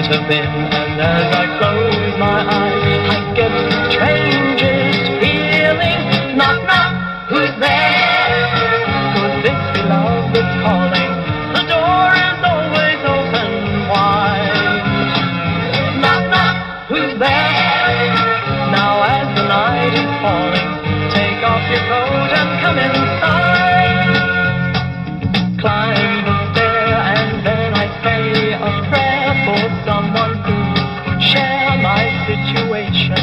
might have been. And as I close my eyes, I get the strangest feeling. Knock, knock, who's there? Could this be love that's calling? The door is always open wide. Knock, knock, who's there? Now as the night is falling, take off your coat and come inside. Climb the stair and then I say a prayer for someone who would share my situation.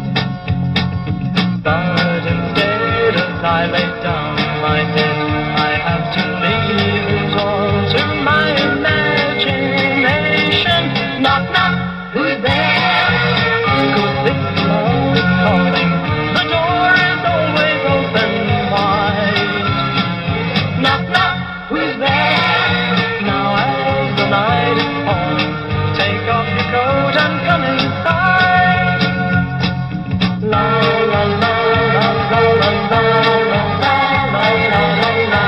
But instead as I lay down my head, I have to leave it all to my imagination. Knock, knock, who's there? Could this love is calling? The door is always open wide. Knock, knock, who's there? Now as the night is falling, take off your coat and come inside. La la la la la la la la la la la la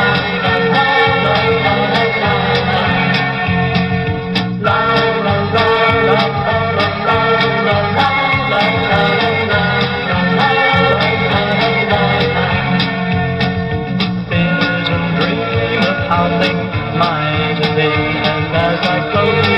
how things might have been, and as I close